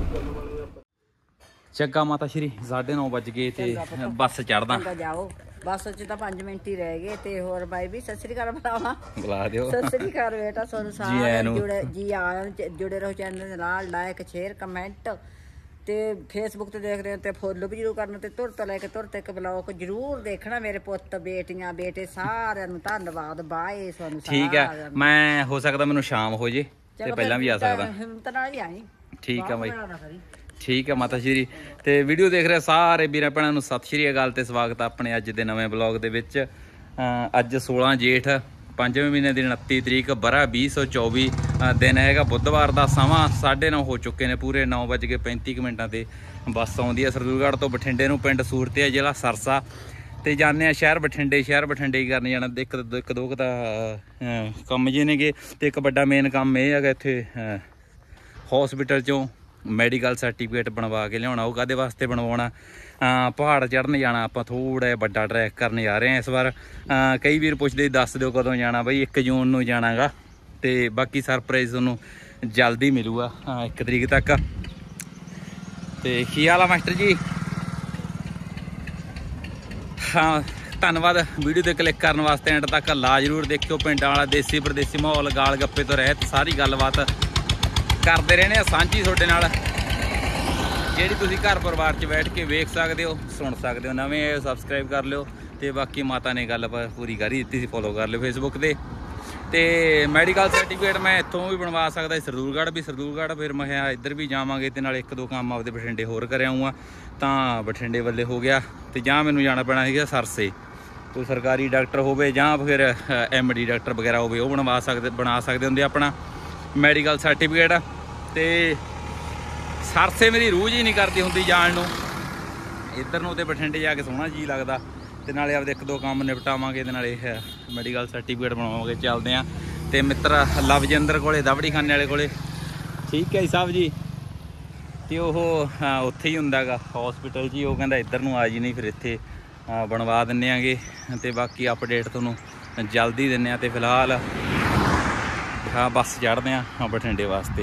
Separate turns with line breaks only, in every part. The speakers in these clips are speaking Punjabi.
चंगा माता श्री 9:30 बज गए थे बस चढ़दा
जाओ बस च तो 5 मिनट ही रह गए ते होर भाई भी सत श्री अकाल बुलावा
बुला दियो
सत श्री अकाल बेटा सोनू सारे जुड़े रहो चैनल दे नाल लाइक शेयर कमेंट ते फेसबुक ते देख रहे हो ते फॉलो भी जरूर करना ते तुर तो लैके तुर तक ब्लॉग जरूर देखना मेरे पुत्त बेटियां बेटे सारे धन्यवाद बाय सोनू
ठीक है मैं हो सकता मैनू शाम हो जे ते पहला भी आ सकदा
हिम्मत नाल ही आई
ठीक है भाई ठीक है माता श्री ते वीडियो देख रहे सारे वीरां भैणां नूं सत श्री अकाल ते स्वागत अपने अज दे नवें ब्लॉग दे विच अज 16 जेठ 5वें महीने की 29 तरीक बरा 2024 दिन हैगा बुधवार का समा 9:30 हो चुके हैं पूरे 9:35 ते बस आउंदी है सरदूलगढ़ तो बठिंडे नूं पिंड सूरत है जिला सरसा ते जाने शहर बठिंडे ही करने जाना एक दो कम जे ने गे ते एक बड़ा मेन काम यह है इत्थे हॉस्पिटल चों मैडिकल सर्टिफिकेट बनवा के लिया वो काहदे वास्ते बनवाना पहाड़ चढ़न जाना आप थोड़ा बड़ा ट्रैक करने जा रहे हैं इस बार कई वीर पुछदे दस दो कदों जाना बई 1 जून नूं जाना गा ते बाकी सरप्राइज तुहानूं जल्दी मिलूगा 1 तरीक तक ते की हाल आ मास्टर जी हाँ धन्यवाद वीडियो ते क्लिक करने वास्ते एंड तक ला जरूर देखियो पिंडां वाला देसी परदेसी माहौल गाल गप्पे तो रहत सारी गलबात करते रहने सांझी तुहाडे नाल जिहड़ी तुसीं घर परिवार च बैठ के वेख सकते हो सुन सकते हो नवें सबसक्राइब कर लिओ ते बाकी माता ने गल पूरी कर ही दित्ती सी फॉलो कर लिओ फेसबुक ते मैडिकल सर्टिफिकेट मैं इत्थों भी बनवा सकदा सरदूलगढ़ फिर मैं इधर भी जावांगे ते नाल 1-2 काम आपदे बठिंडे होर कर आऊँगा तां बठिंडे वाले हो गया ते जां मैनूं जाना पैना सीगा सरसे कोई सरकारी डॉक्टर होवे जां फिर MD डॉक्टर वगैरह होवे वो बना सकते हुंदे अपना मैडिकल सर्टिफिकेट ते सरसे मेरी रूह ही नहीं करती हुंदी जाण नूं इधर नूं ते बठिंडे जाके सोहना जी लगदा ते नाले आपदे 1-2 काम निपटावांगे ते नाले मैडिकल सर्टिफिकेट बनवावांगे चलदे आं ते मित्र लवजिंदर कोले दबड़ी खाने वाले कोले ठीक है साहब जी ते ओह उत्थे ही हुंदा गा हॉस्पिटल जी वो कहंदा इधर नूं आ जी नहीं फिर इत्थे बनवा दिंदे आंगे ते बाकी अपडेट तुहानूं जल्दी दिंदे आं ते फिलहाल हाँ बस चढ़ते हैं बठिंडे वास्ते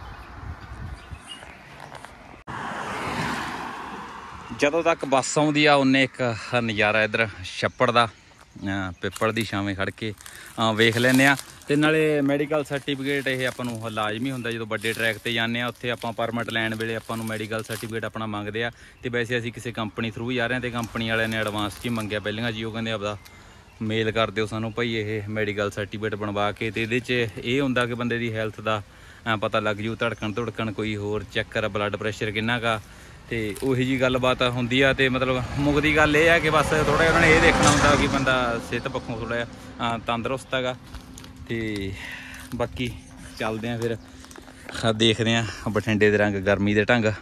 जदों तक बस आउंदी आ उन्ने एक नज़ारा इधर छप्पड़ दा पिपल दी छावें खड़ के वेख लैने आ ते नाले मैडिकल सर्टिफिकेट ये आपां नूं लाजमी हुंदा जदों बड़े ट्रैक ते जाने उत्थे आपां परमिट लैण वेले आपां नूं मैडिकल सर्टिफिकेट अपना मंगदे आ ते वैसे असीं किसी कंपनी थ्रू जा रहे हैं ते कंपनी वालिਆਂ ने एडवांस च ही मंगिਆ ਪਹਿਲਾਂ जी वो कहंदे आपदा मेल कर दिओ सानूं भाई ये मैडिकल सर्टिफिकेट बनवा के ते इहदे च ये हुंदा कि बंदे दी हैल्थ दा पता लग जू धड़कन कोई होर चक्कर ब्लड प्रैशर किन्ना का ते उही जी गलबात हुंदी आ ते मतलब मुकदी गल ये है कि बस थोड़ा उन्होंने ये देखना हुंदा कि बंदा सेहत पक्षों थोड़ा जिहा तंदरुस्त हैगा ते बाकी चलदे हैं फिर देखदे हैं बठिंडे दे रंग गर्मी दे ढंग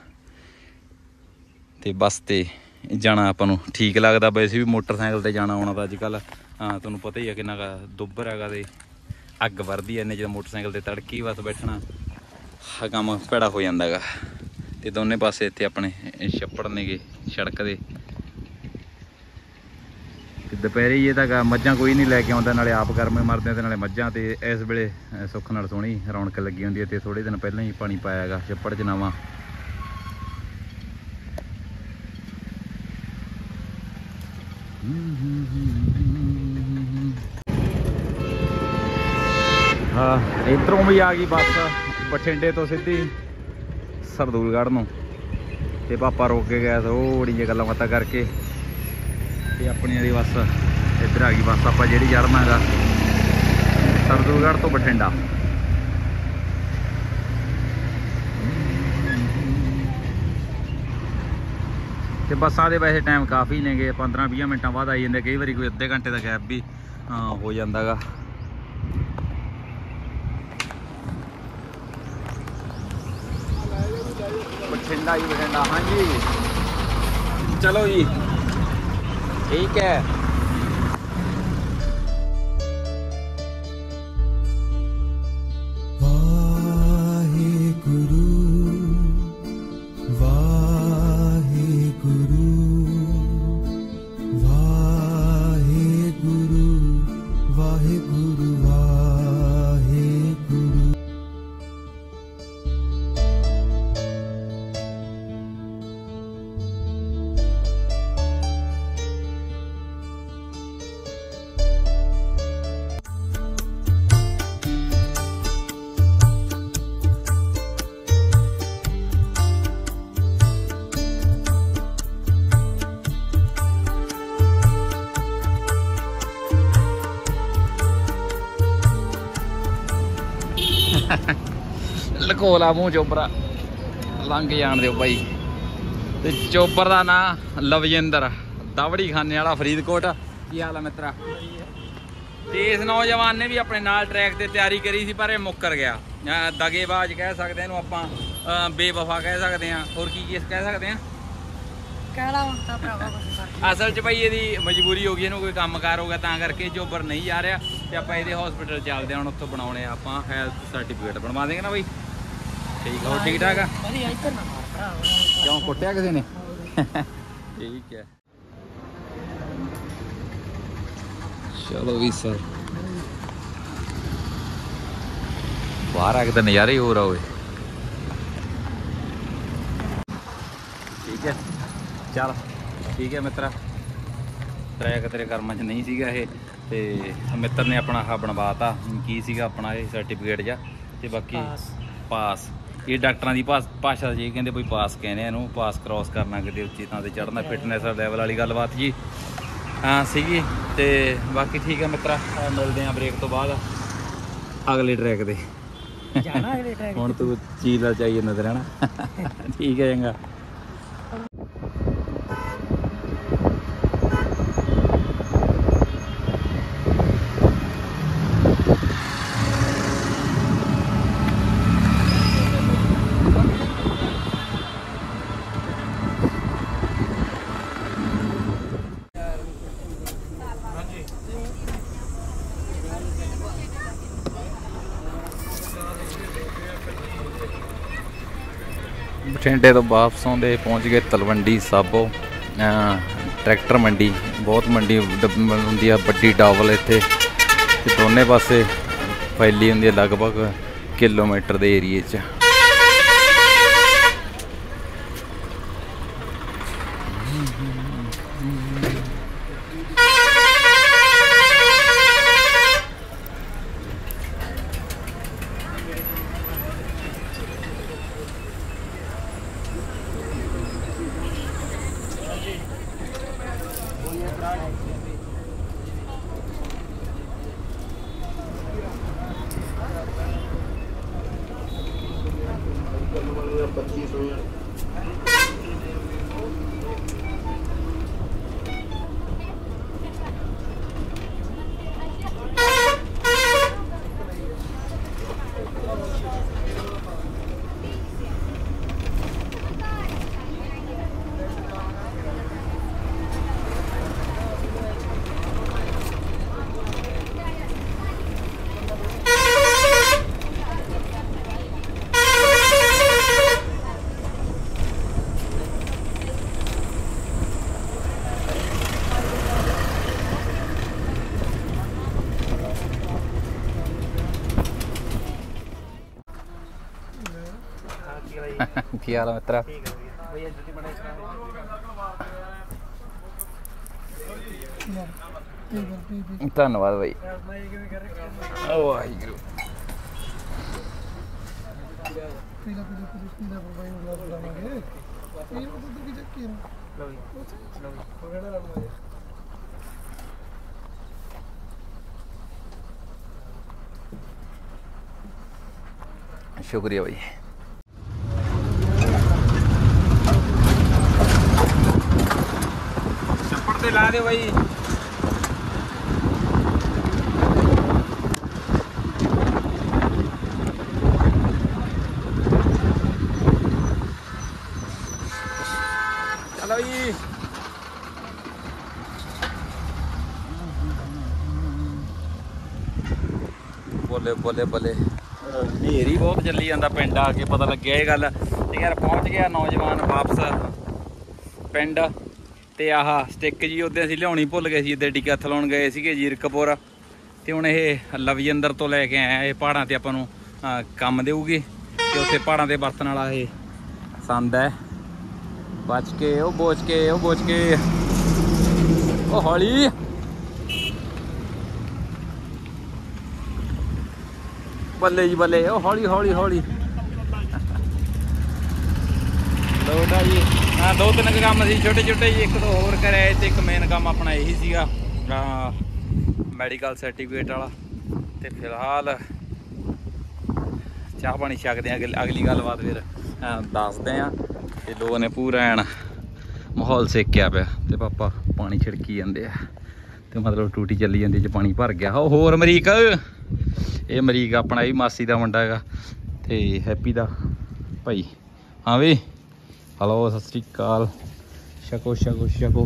ते बस ते जाना आपां नूं ठीक लगदा वैसे भी मोटरसाइकिल ते जाना आउणा तां अजकल तुहानूं पता ही है किन्ना दुब्बर हैगा ते अग वरदी है इन्ने जो मोटरसाइकिल ते तड़की बस बैठना कम भैड़ा हो जांदा गा ते दोने पासे इत्थे अपने छप्पड़ ने गे सड़क दे दोपहरे ये तां मझां कोई नहीं लैके आउंदा नाले आप गर्मे मरदे ते नाले मझां ते इस वेले सुख नाल सोहणी रौनक लगी हुंदी है ते थोड़े दिन पहलां ही पानी पाया गा छप्पड़ च नवां हाँ इधरों भी आ गई बस बठिंडे तो सीधी सरदूलगढ़ नूं ते पापा रोक के गया थोड़ी जी गल्लां बातां करके ते अपनी वाली बस इधर आ गई बस आप जी चढ़ना गा सरदूलगढ़ तो बठिंडा ते बसां दे वैसे टाइम काफ़ी ने गे 15-20 मिनटां बाद आई जांदे कई बारी कोई अद्धे घंटे का गैप भी हो जांदा गा बठिंडा ही बठिंडा हाँ जी चलो जी ठीक है ਲਕੋਲਾ ਮੂੰਹ ਚੋਬਰਾ ਲੰਘ ਜਾਣ ਦਿਓ ਬਾਈ। ਤੇ ਚੋਬਰ ਦਾ ਨਾਂ ਲਵਜਿੰਦਰ, ਦਵੜੀ ਖਾਨੇ ਵਾਲਾ, ਫਰੀਦਕੋਟ। ਕੀ ਹਾਲ ਆ ਮਿੱਤਰਾ? ਤੇ ਇਸ ਨੌਜਵਾਨ ਨੇ ਵੀ ਆਪਣੇ ਨਾਲ ਟਰੈਕ ਤੇ ਤਿਆਰੀ ਕਰੀ ਸੀ, ਪਰ ਇਹ ਮੁੱਕਰ ਗਿਆ। ਦਗੇਬਾਜ਼ ਕਹਿ ਸਕਦੇ ਇਹਨੂੰ ਆਪਾਂ, ਬੇਵਫਾ ਕਹਿ ਸਕਦੇ ਹਾਂ, ਹੋਰ ਕੀ ਕਹਿ ਸਕਦੇ ਹਾਂ। ਅਸਲ 'ਚ ਭਾਈ ਇਹਦੀ ਮਜਬੂਰੀ ਹੋ ਗਈ, ਇਹਨੂੰ ਕੋਈ ਕੰਮਕਾਰ ਹੋ ਗਿਆ, ਤਾਂ ਕਰਕੇ ਚੋਬਰ ਨਹੀਂ ਜਾ ਰਿਹਾ। ਤੇ ਆਪਾਂ ਇਹਦੇ ਹਸਪੀਟਲ ਚੱਲਦੇ ਹਾਂ, ਹੁਣ ਉੱਥੋਂ ਬਣਾਉਣੇ ਆ ਆਪਾਂ ਹੈਲਥ ਸਰਟੀਫਿਕੇਟ ਬਣਵਾ ਦੇਂਗੇ ਨਾ ਬਾਈ। ਠੀਕ ਆ, ਹੋਰ ਠੀਕ ਠਾਕ ਆ? ਕਿਉਂ ਕੁੱਟਿਆ ਕਿਸੇ ਨੇ? ਠੀਕ ਹੈ, ਚਲੋ ਵੀ ਸਰ। ਬਾਹਰ ਆ ਕੇ ਤਾਂ ਨਜ਼ਾਰੇ ਹੀ ਹੋ ਰਹਾ ਹੋਏ। ਠੀਕ ਹੈ, ਚੱਲ ਠੀਕ ਹੈ ਮਿੱਤਰਾ। ਟਰੈਕ ਤੇਰੇ ਕਰਮਾਂ 'ਚ ਨਹੀਂ ਸੀਗਾ ਇਹ, ਤੇ ਮਿੱਤਰ ਨੇ ਆਪਣਾ ਆਹ ਬਣਵਾਤਾ। ਕੀ ਸੀਗਾ ਆਪਣਾ ਇਹ ਸਰਟੀਫਿਕੇਟ ਜਿਹਾ, ਤੇ ਬਾਕੀ ਪਾਸ। ਇਹ ਡਾਕਟਰਾਂ ਦੀ ਭਾਸ਼ਾ ਜੀ ਕਹਿੰਦੇ ਬਈ ਪਾਸ ਕਹਿੰਦੇ ਇਹਨੂੰ। ਪਾਸ ਕ੍ਰੋਸ ਕਰਨਾ, ਕਿਤੇ ਉੱਚੀ ਥਾਂ ਤੇ ਚੜ੍ਹਨਾ, ਫਿਟਨੈਸ ਲੈਵਲ ਵਾਲੀ ਗੱਲਬਾਤ ਜੀ ਹਾਂ ਸੀਗੀ। ਤੇ ਬਾਕੀ ਠੀਕ ਹੈ ਮਿੱਤਰਾ, ਮਿਲਦੇ ਹਾਂ ਬ੍ਰੇਕ ਤੋਂ ਬਾਅਦ ਅਗਲੇ ਟਰੈਕ ਤੇ। ਹੁਣ ਤੂੰ ਚੀਜ਼ ਦਾ ਚਾਹੀਏ ਨਜ਼ਰ ਹੈ ਨਾ। ਠੀਕ ਹੈ, ਚੰਗਾ। ਬਠਿੰਡੇ ਤੋਂ ਵਾਪਸ ਆਉਂਦੇ ਪਹੁੰਚ ਗਏ ਤਲਵੰਡੀ ਸਾਬੋ। ਟਰੈਕਟਰ ਮੰਡੀ, ਬਹੁਤ ਮੰਡੀ ਹੁੰਦੀ ਆ, ਵੱਡੀ ਡਬਲ ਇੱਥੇ, ਤੇ ਦੋਨੇ ਪਾਸੇ ਫੈਲੀ ਹੁੰਦੀ ਹੈ ਲਗਭਗ ਕਿਲੋਮੀਟਰ ਦੇ ਏਰੀਏ 'ਚ। ਕੀ ਹਾਲ ਆ ਮਿੱਤਰਾ? ਧੰਨਵਾਦ ਬਾਈ। ਵਾਹਿਗੁਰੂ। ਸ਼ੁਕਰੀਆ ਬਾਈ। ਛੱਪੜ ਤੇ ਲਾ ਦਿਓ ਬਾਈ। ਚਲੋ ਜੀ। ਬੋਲੇ ਬੋਲੇ ਬੋਲੇ। ਹਨੇਰੀ ਬਹੁਤ ਚੱਲੀ ਜਾਂਦਾ, ਪਿੰਡ ਆ ਕੇ ਪਤਾ ਲੱਗਿਆ ਇਹ ਗੱਲ। ਤੇ ਯਾਰ ਪਹੁੰਚ ਗਿਆ ਨੌਜਵਾਨ ਵਾਪਸ ਪਿੰਡ। ਤੇ ਆਹ ਸਟਿੱਕ ਜੀ ਉਹਦੇ ਅਸੀਂ ਲਿਆਉਣੀ ਭੁੱਲ ਗਏ ਸੀ, ਇੱਧਰ ਡਿਕੈਥਲੋਨ ਗਏ ਸੀਗੇ ਜੀਰਕਪੁਰ। ਤੇ ਹੁਣ ਇਹ ਲਵਜਿੰਦਰ ਤੋਂ ਲੈ ਕੇ ਆਇਆ। ਇਹ ਪਹਾੜਾਂ ਤੇ ਆਪਾਂ ਨੂੰ ਕੰਮ ਦੇਊਗੀ, ਤੇ ਉੱਥੇ ਪਹਾੜਾਂ ਤੇ ਵਰਤਣ ਵਾਲਾ ਇਹ ਸੰਦ ਹੈ। ਬਚ ਕੇ, ਉਹ ਬੋਚ ਕੇ, ਉਹ ਬੋਚ ਕੇ, ਉਹ ਹੌਲੀ। ਬੱਲੇ ਜੀ ਬੱਲੇ, ਉਹ ਹੌਲੀ ਹੌਲੀ ਹੌਲੀ। ਲੋਟਾ ਜੀ। ਹਾਂ, 2-3 ਕੰਮ ਸੀ ਛੋਟੇ ਛੋਟੇ ਜੀ, 1-2 ਹੋਰ ਕਰਿਆ। ਤੇ ਇੱਕ ਮੇਨ ਕੰਮ ਆਪਣਾ ਇਹੀ ਸੀਗਾ ਮੈਡੀਕਲ ਸਰਟੀਫਿਕੇਟ ਵਾਲਾ। ਤੇ ਫਿਲਹਾਲ ਚਾਹ ਪਾਣੀ ਛਕਦੇ ਆ, ਅਗਲੀ ਗੱਲਬਾਤ ਫਿਰ ਦੱਸਦੇ ਆ। ਤੇ ਲੋਕ ਨੇ ਪੂਰਾ ਐਨ ਮਾਹੌਲ ਸੇਕਿਆ ਪਿਆ ਤੇ ਪਾਪਾ ਪਾਣੀ ਛਿੜਕੀ ਜਾਂਦੇ ਆ ਤੇ ਮਤਲਬ ਟੂਟੀ ਚੱਲੀ ਜਾਂਦੀ, ਚ ਪਾਣੀ ਭਰ ਗਿਆ। ਹੋਰ ਅਮਰੀਕ, ਇਹ ਅਮਰੀਕ ਆਪਣਾ ਵੀ ਮਾਸੀ ਦਾ ਮੁੰਡਾ ਹੈਗਾ ਤੇ ਹੈਪੀ ਦਾ ਭਾਈ। ਹਾਂ ਵੀ ਹਲੋ, ਸਤਿ ਸ਼੍ਰੀ ਅਕਾਲ, ਛਕੋ ਛਕੋ ਛਕੋ।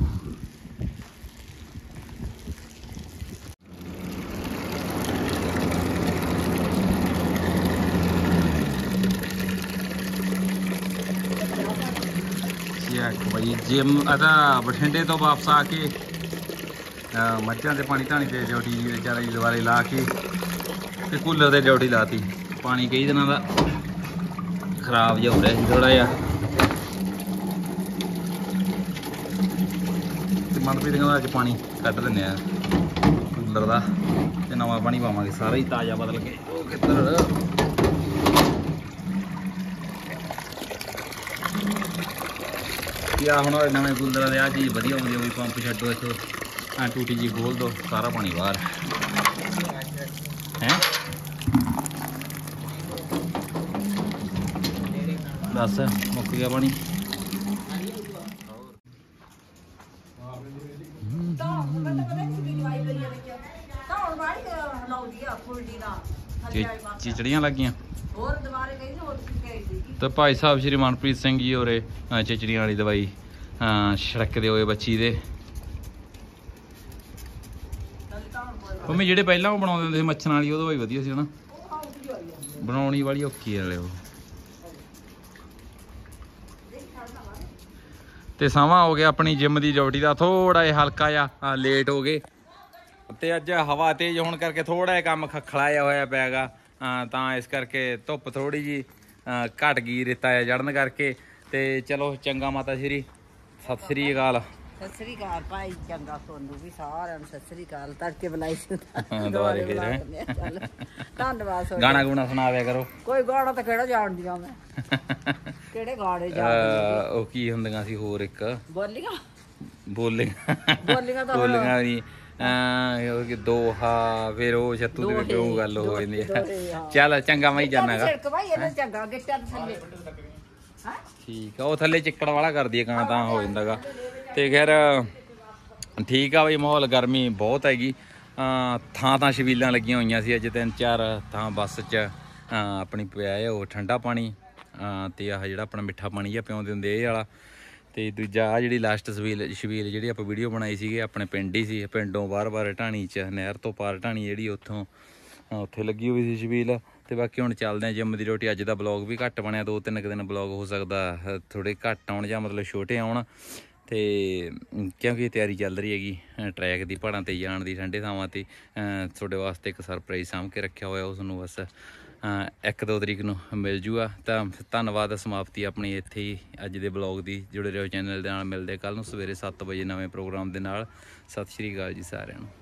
ਭਾਈ ਜਿਮ ਅਦਾ ਬਠਿੰਡੇ ਤੋਂ ਵਾਪਸ ਆ ਕੇ ਮੱਝਾਂ ਦੇ ਪਾਣੀ ਧਾਣੀ ਤੇ ਡਿਊਟੀ ਵਿਚਾਰੇ ਦੁਬਾਰੇ ਲਾ ਕੇ ਤੇ ਕੂਲਰ ਤੇ ਡਿਊਟੀ ਲਾਤੀ। ਪਾਣੀ ਕਈ ਦਿਨਾਂ ਦਾ ਖਰਾਬ ਜਿਹਾ ਹੋ ਰਿਹਾ ਸੀ ਥੋੜਾ ਜਿਹਾ, ਤੇ ਮਨਪ੍ਰੀਤ ਕਹਿੰਦਾ ਅੱਜ ਪਾਣੀ ਕੱਢ ਦਿੰਦੇ ਆ ਕੂਲਰ ਦਾ ਤੇ ਨਵਾਂ ਪਾਣੀ ਪਾਵਾਂਗੇ, ਸਾਰਾ ਹੀ ਤਾਜ਼ਾ ਬਦਲ ਕੇ। ਉਹ ਕਿੱਧਰ ਆ ਹੁਣ ਨਵੇਂ ਕੂਲਰਾਂ ਦੇ ਆਹ ਚੀਜ਼ ਵਧੀਆ ਹੁੰਦੀ ਹੈ, ਪੰਪ ਛੱਡੋ ਇੱਥੋਂ ਐਂ ਟੂਟੀ ਜੀ ਖੋਲ ਦੋ, ਸਾਰਾ ਪਾਣੀ ਬਾਹਰ ਹੈ। ਬਸ ਮੁੱਕ ਗਿਆ ਪਾਣੀ। ਚਿਚੜੀਆਂ ਲੱਗੀਆਂ ਤੇ ਭਾਈ ਸਾਹਿਬ ਸ਼੍ਰੀ ਮਨਪ੍ਰੀਤ ਸਿੰਘ ਜੀ ਹੋਰੇ ਚਿਚੜੀਆਂ ਵਾਲੀ ਦਵਾਈ ਛਿੜਕਦੇ ਹੋਏ ਬੱਚੀ ਦੇ। ਮੰਮੀ ਜਿਹੜੇ ਪਹਿਲਾਂ ਉਹ ਬਣਾਉਂਦੇ ਹੁੰਦੇ ਸੀ ਮੱਛਰਾਂ ਵਾਲੀ, ਉਹ ਦਵਾਈ ਵਧੀਆ ਸੀ ਹਨਾ, ਬਣਾਉਣੀ ਵਾਲੀ ਔਖੀ ਵਾਲੇ ਉਹ। ਤੇ ਸਮਾਂ ਹੋ ਗਿਆ ਆਪਣੀ ਜਿਮ ਦੀ ਡਿਊਟੀ ਦਾ, ਥੋੜਾ ਜਿਹਾ ਹਲਕਾ ਜਿਹਾ ਲੇਟ ਹੋ ਗਏ ਤੇ ਅੱਜ ਹਵਾ ਤੇਜ਼ ਹੋਣ ਕਰਕੇ ਥੋੜਾ ਜਿਹਾ ਕੰਮ ਖਖੜਾ ਜਿਹਾ ਹੋਇਆ ਪਿਆ ਗਾ, ਤਾਂ ਇਸ ਕਰਕੇ ਧੁੱਪ ਥੋੜੀ ਜੀ ਘਟ ਗਈ ਰੇਤਾ ਚੜਨ ਕਰਕੇ। ਤੇ ਚਲੋ ਚੰਗਾ ਮਾਤਾ ਸ਼੍ਰੀ, ਸਤਿ ਸ਼੍ਰੀ ਅਕਾਲ।
ਸਤਿ ਸ੍ਰੀ ਅਕਾਲ ਭਾਈ, ਚੰਗਾ ਤੁਹਾਨੂੰ ਵੀ ਸਾਰਿਆਂ ਨੂੰ ਸਤਿ ਸ੍ਰੀ ਅਕਾਲ। ਤੜਕੇ ਬੁਲਾਈ ਸੀ
ਦੁਬਾਰੇ ਫੇਰ
ਧੰਨਵਾਦ।
ਗਾਣਾ ਗੁਣਾ ਸੁਣਾ ਦਿਆ ਕਰੋ।
ਕੋਈ ਗਾਣਾ ਤਾਂ ਕਿਹੜਾ ਜਾਣਦੀਆਂ ਮੈਂ, ਕਿਹੜੇ ਗਾਣੇ ਜਾਣਦੀ?
ਉਹ ਕੀ ਹੁੰਦੀਆਂ ਸੀ ਹੋਰ ਇੱਕ
ਬੋਲੀਆਂ
ਬੋਲੀਆਂ ਦੀ ਦੋਹਾ, ਫਿਰ ਉਹ ਛੱਤੂ ਦੇ ਵਿੱਚ ਉਹ ਗੱਲ ਹੋ ਜਾਂਦੀ ਹੈ। ਚੱਲ ਚੰਗਾ ਮੈਂ ਜਾਨਾਗਾ। ਠੀਕ ਆ, ਉਹ ਥੱਲੇ ਚਿੱਕੜ ਵਾਲਾ ਕਰਦੀ ਹੈ ਕਾਂ ਤਾਂ ਹੋ ਜਾਂਦਾਗਾ। ਤੇ ਖੈਰ ਠੀਕ ਆ ਬਈ, ਮਾਹੌਲ ਗਰਮੀ ਬਹੁਤ ਹੈਗੀ। ਥਾਂ ਛਬੀਲਾਂ ਲੱਗੀਆਂ ਹੋਈਆਂ ਸੀ ਅੱਜ, 3-4 ਥਾਂ ਬੱਸ 'ਚ ਆਪਣੀ ਪਿਆ ਉਹ ਠੰਡਾ ਪਾਣੀ ਤੇ ਆਹ ਜਿਹੜਾ ਆਪਣਾ ਮਿੱਠਾ ਪਾਣੀ ਜਿਹਾ ਪਿਆਉਂਦੇ ਹੁੰਦੇ ਇਹ ਵਾਲਾ। ਤੇ ਦੂਜਾ ਆ ਜਿਹੜੀ ਲਾਸਟ ਛਬੀਲ ਜਿਹੜੀ ਆਪਾਂ ਵੀਡੀਓ ਬਣਾਈ ਸੀਗੀ ਆਪਣੇ ਪਿੰਡ ਹੀ ਸੀ, ਪਿੰਡੋਂ ਬਾਹਰ ਢਾਣੀ 'ਚ, ਨਹਿਰ ਤੋਂ ਪਾਰ ਢਾਣੀ ਜਿਹੜੀ, ਉੱਥੋਂ ਉੱਥੇ ਲੱਗੀ ਹੋਈ ਸੀ ਛਬੀਲ। ਤੇ ਬਾਕੀ ਹੁਣ ਚੱਲਦੇ ਹਾਂ ਜਿੰਮ ਦੀ ਰੋਟੀ। ਅੱਜ ਦਾ ਬਲੌਗ ਵੀ ਘੱਟ ਬਣਿਆ, 2-3 ਦਿਨ ਬਲੌਗ ਹੋ ਸਕਦਾ ਥੋੜ੍ਹੇ ਘੱਟ ਆਉਣ ਜਾਂ ਮਤਲਬ ਛੋਟੇ ਆਉਣ, ਤੇ ਕਿਉਂਕਿ ਤਿਆਰੀ ਚੱਲ ਰਹੀ ਹੈਗੀ ਟਰੈਕ ਦੀ, ਪਹਾੜਾਂ 'ਤੇ ਜਾਣ ਦੀ, ਠੰਡੇ ਥਾਵਾਂ 'ਤੇ। ਤੁਹਾਡੇ ਵਾਸਤੇ ਇੱਕ ਸਰਪ੍ਰਾਈਜ਼ ਸਾਂਭ ਕੇ ਰੱਖਿਆ ਹੋਇਆ, ਉਸ ਨੂੰ ਬਸ 1-2 ਤਰੀਕ ਨੂੰ ਮਿਲ ਜੂਗਾ। ਤਾਂ ਧੰਨਵਾਦ, ਸਮਾਪਤੀ ਆਪਣੀ ਇੱਥੇ ਹੀ ਅੱਜ ਦੇ ਬਲੌਗ ਦੀ। ਜੁੜੇ ਰਹੋ ਚੈਨਲ ਦੇ ਨਾਲ, ਮਿਲਦੇ ਕੱਲ੍ਹ ਨੂੰ ਸਵੇਰੇ 7 ਵਜੇ ਨਵੇਂ ਪ੍ਰੋਗਰਾਮ ਦੇ ਨਾਲ। ਸਤਿ ਸ਼੍ਰੀ ਅਕਾਲ ਜੀ ਸਾਰਿਆਂ ਨੂੰ।